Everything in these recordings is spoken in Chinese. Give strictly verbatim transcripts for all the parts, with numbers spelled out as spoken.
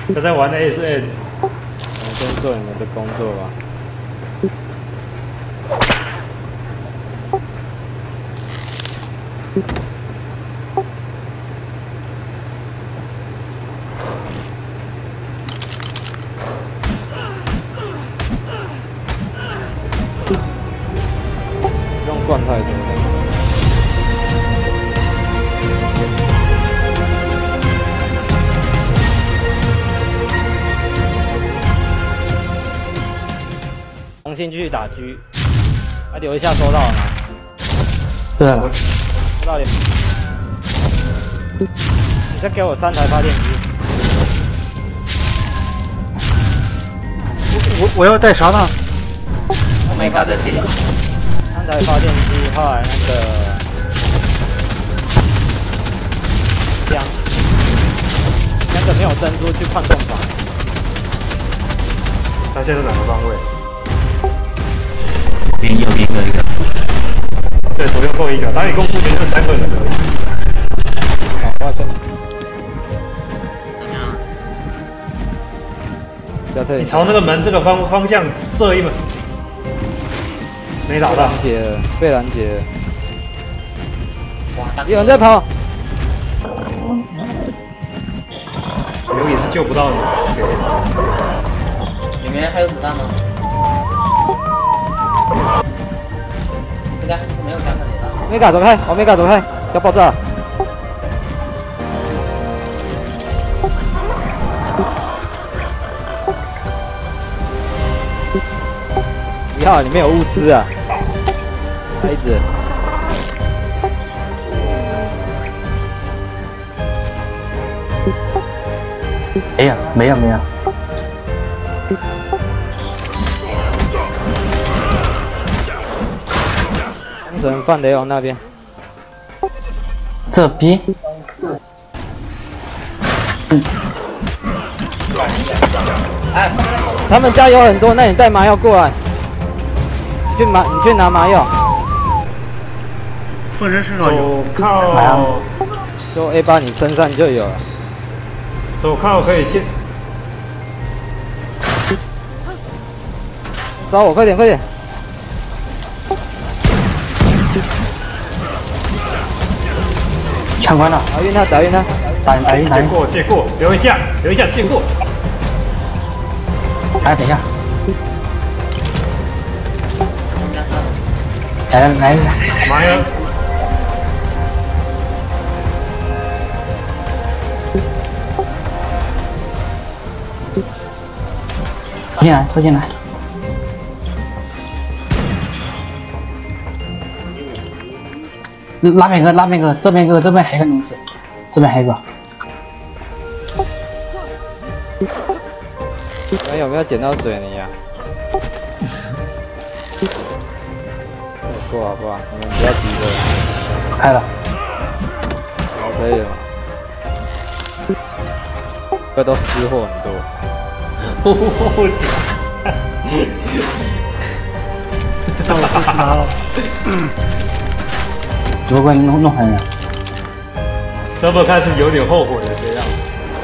都在玩 S N。 我们先做你们的工作吧。不用灌太多。 重新继续打狙，啊，留一下收到了吗？ 对了， 收到了。你再给我三台发电机。 我我要带啥呢？ 我没搞这些。 三台发电机，后来那个枪，那个没有珍珠去矿洞房。 他现在哪个方位？ 边右边各一个， 对，左右各一个，打野共目前就三个人而已。 好，我跟你。 怎么样？ 你朝那个门这个方方向射一门，没打到。 拦截了，被拦截了。 哇， 有人在跑。 刘也是救不到你。 里面还有子弹吗？ 应该是没有加上子弹。 欧米伽走开，欧米伽走开，要爆炸。不要，里面有物资啊！孩子。 没有没有没有。 只能放雷王那边。 这边。嗯。 哎， 他们家有很多，那你带麻药过来。你去麻，你去拿麻药。 附身市场有。 靠。 就 A 八你身上就有了。 手铐可以先。 找我，快点快点。 抢关了， 打晕他，打晕他， 打晕打晕打晕， 借过借过，留一下留一下，借过。 来等一下，来来来， 妈呀！ 拖进来拖进来。 那边一个，那边一个，这边一个，这边还有个东西，这边还有个。 你们有没有捡到水泥呀、啊？过好不好？你们不要急着。 开了。 好，可以了。这都私货很多。 哦， 这我不知道。只不过弄弄狠了。 这不开始有点后悔了，这样。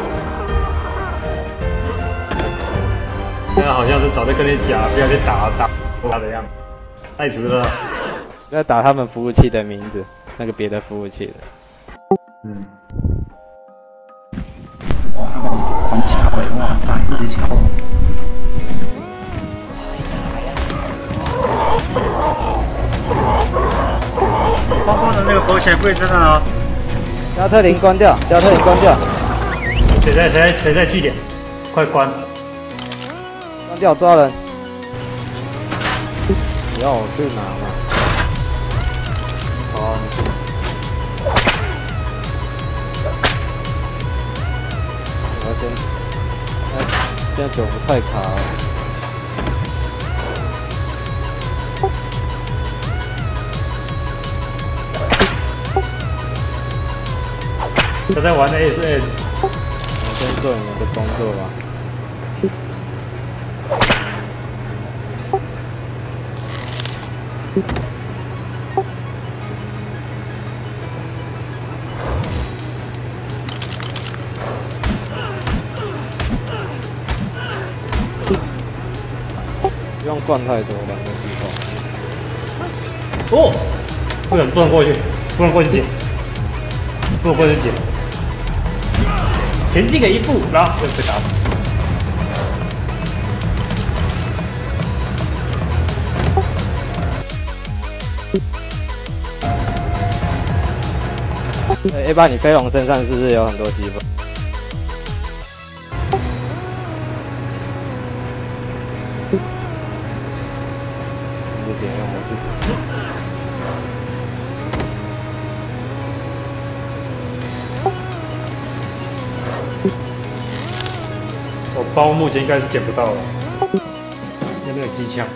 现在好像是早就跟你讲，不要去打打他的样子，太迟了。 不要打他们服务器的名字，那个别的服务器的。 嗯。 哇，很巧哎，哇塞，一直巧。 方方的那个保险柜在哪啊？ 加特林关掉，加特林关掉。 谁在谁在谁在据点？快关！ 关掉，抓人。不要我去拿嘛。好、啊，你去。我要先，哎，现在酒不太卡了。 他在玩的 S N。 我先做你们的工作吧。 上灌太多了，没地方。 哦，不能不能过去，不能过去捡，不能过去捡。前进了一步，然后就被打死。 A 八，你飞龙身上是不是有很多积分？你就点用我自己。 我包目前应该是捡不到了，那边有机枪。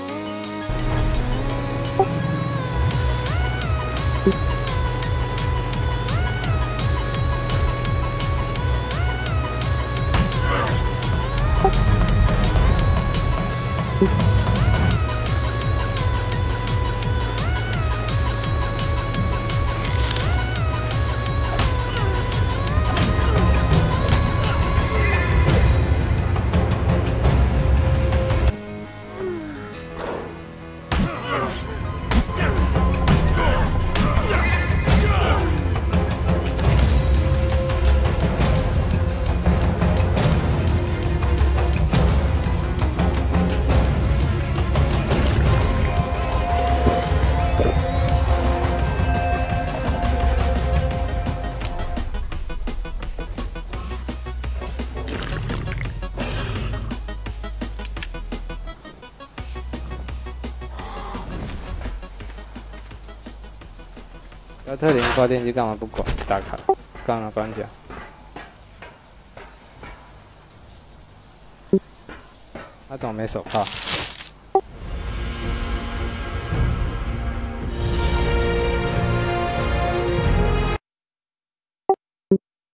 那特林发电机干嘛不管？打卡，干嘛关掉？他怎么没手铐？